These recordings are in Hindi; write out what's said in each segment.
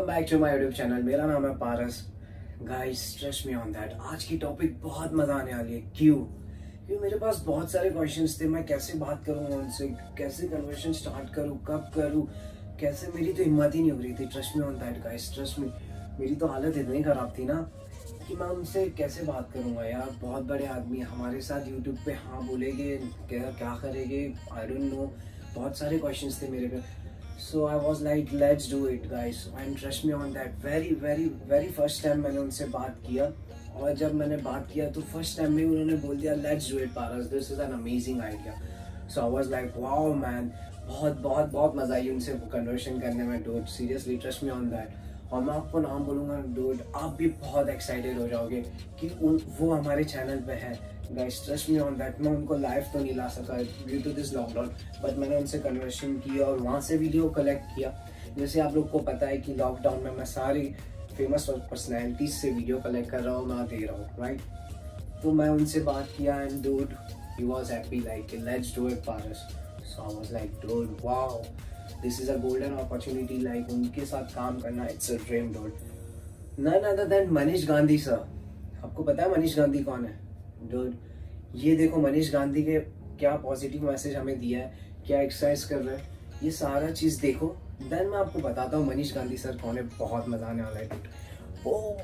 Welcome back to my YouTube channel. मेरा नाम है Paras. Guys trust me on that, आज की टॉपिक बहुत मजा आने वाली है। क्यों मेरे पास बहुत सारे क्वेश्चंस थे। मैं कैसे बात करूँ उनसे, कैसे कन्वर्सेशन स्टार्ट करूँ, कब करूँ, कैसे। मेरी तो हिम्मत ही नहीं हो रही थी। Trust me on that guys, trust me. मेरी तो हालत इतनी खराब थी ना कि मैं उनसे कैसे बात करूँगा यार। बहुत बड़े आदमी हमारे साथ यूट्यूब पे हाँ बोलेंगे, क्या करेंगे, आई डोंट नो। बहुत सारे क्वेश्चंस थे मेरे पे। So I was like, let's do it guys, and trust me on that. very first time मैंने उनसे बात किया, और जब मैंने बात किया तो first time में उन्होंने बोल दिया let's do it Paras, this is an amazing idea. So I was like wow man, बहुत मजा आई उनसे कन्वर्सेशन करने में dude, seriously trust me on that. और मैं आपको नाम बोलूँगा dude, आप भी बहुत एक्साइटेड हो जाओगे कि वो हमारे चैनल पे है guys. Trust me on that. मैं उनको लाइव तो नहीं ला सका due to this lockdown, but मैंने उनसे कन्वर्सेशन की और वहाँ से वीडियो कलेक्ट किया। जैसे आप लोग को पता है कि लॉकडाउन में मैं सारी फेमस पर्सनैलिटीज से वीडियो कलेक्ट कर रहा हूँ, ना दे रहा हूँ, राइट। तो मैं उनसे बात किया and dude he was happy like let's do it Paras. So I was like dude wow, this is a golden opportunity. Like उनके साथ काम करना, it's a dream dude. None other than Manish Gandhi sir. आपको पता है मनीष गांधी कौन है डूड? ये देखो मनीष गांधी के क्या पॉजिटिव मैसेज हमें दिया है, क्या एक्सरसाइज कर रहे हैं, ये सारा चीज देखो। देन मैं आपको बताता हूँ मनीष गांधी सर कौन है। बहुत मजा आने वाला है dude. Oh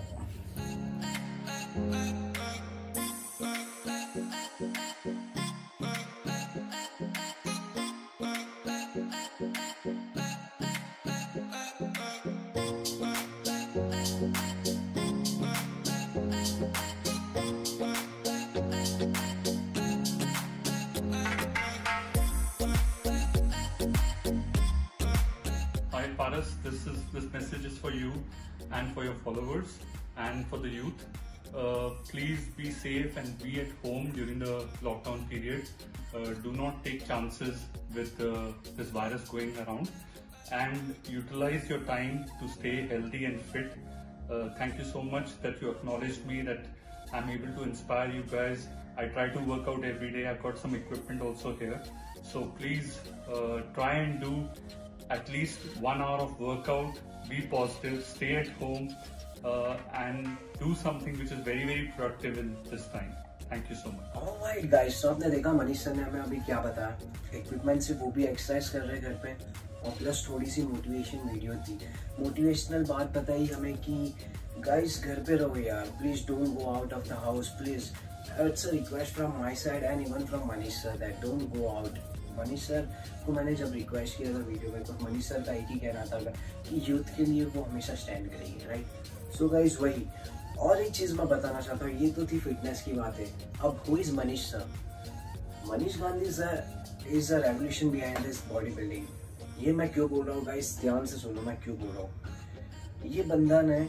Hi Paras, this message is for you and for your followers and for the youth. Please be safe and be at home during the lockdown period. Do not take chances with this virus going around, and utilize your time to stay healthy and fit. Thank you so much that you acknowledged me, that I'm able to inspire you guys. I try to work out every day. I've got some equipment also here, so please try and do at least 1 hour of workout. Be positive, stay at home, and do something which is very productive in this time. Thank you so much. Alright guys, तो आपने देखा मनीष सर ने हमें अभी क्या बताया। इक्विपमेंट से वो भी एक्सरसाइज कर रहे हैं घर पे, और प्लस थोड़ी सी मोटिवेशन वीडियो थी। मोटिवेशनल बात बताई हमें कि गाइस घर पे रहो यार, please don't go out of the house please. It's a request from my side and even from Manish sir that don't go out. Manish sir को मैंने जब रिक्वेस्ट किया था वीडियो में, तो मनीष सर का एक ही कहना था कि यूथ के लिए वो हमेशा स्टैंड करेंगे, राइट। सो गाइस वही। और एक चीज मैं बताना चाहता हूँ, ये तो थी फिटनेस की बात है। अब who is Manish sir? Manish Gandhi sir is a revolution behind this body building. ये मैं क्यों बोल रहा हूँ गाइस, ध्यान से सुनो मैं क्यों बोल रहा हूँ। ये बंदा ने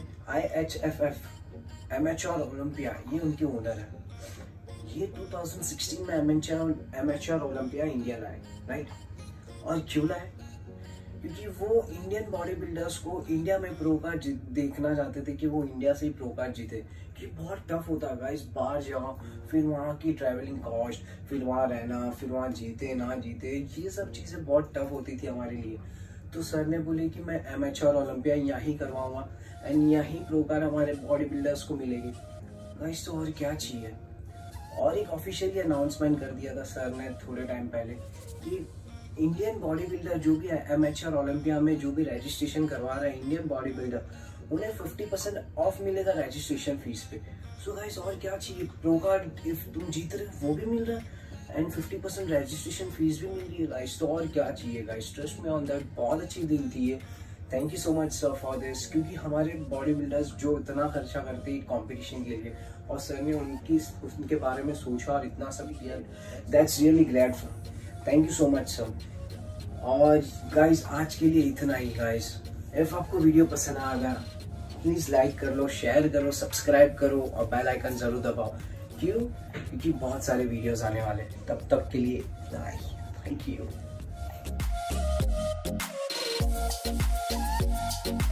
IHFF एमेच्योर ओलंपिया, ये उनके ओनर है। ये 2016 में एमेच्योर ओलंपिया इंडिया लाए, राइट। और क्यों लाए? क्योंकि वो इंडियन बॉडी बिल्डर्स को इंडिया में प्रो कार्ड देखना चाहते थे, कि वो इंडिया से ही प्रो कार्ड जीते। कि बहुत टफ होता है गाइस, बाहर जाओ, फिर वहाँ की ट्रैवलिंग कॉस्ट, फिर वहाँ रहना, फिर वहाँ जीते ना जीते, ये सब चीज़ें बहुत टफ होती थी हमारे लिए। तो सर ने बोले कि मैं एमेच्योर ओलंपिया यहाँ करवाऊंगा एंड यहीं प्रो कार्ड हमारे बॉडी बिल्डर्स को मिलेगी गाइस। तो और क्या चाहिए। और एक ऑफिशियली अनाउंसमेंट कर दिया था सर ने थोड़े टाइम पहले कि इंडियन बॉडी बिल्डर जो भी है एमेच्योर ओलंपिया में जो भी रजिस्ट्रेशन करवा रहा है इंडियन बॉडी बिल्डर, उन्हें 50% ऑफ मिलेगा रजिस्ट्रेशन फीस पे। सो गाइस और क्या चाहिए। प्रो कार्ड इफ तुम जीत रहे हो वो भी मिल रहा है एंड 50% रजिस्ट्रेशन फीस भी मिल रही है गाइस। तो और क्या चाहिए guys. Trust me on that, बहुत अच्छी डील थी ये। Thank you so much sir for this. क्योंकि हमारे बॉडी बिल्डर्स जो इतना खर्चा करते हैं कॉम्पिटिशन के लिए, और सर ने उनके बारे में सोचा और इतना सब किया, that's really great sir. Thank you so much sir. और गाइस आज के लिए इतना ही गाइस। इफ आपको वीडियो पसंद आ गया प्लीज लाइक कर लो, शेयर करो, सब्सक्राइब करो और बेल आइकन जरूर दबाओ। क्यों? क्योंकि बहुत सारे वीडियोस आने वाले। तब तक के लिए थैंक यू।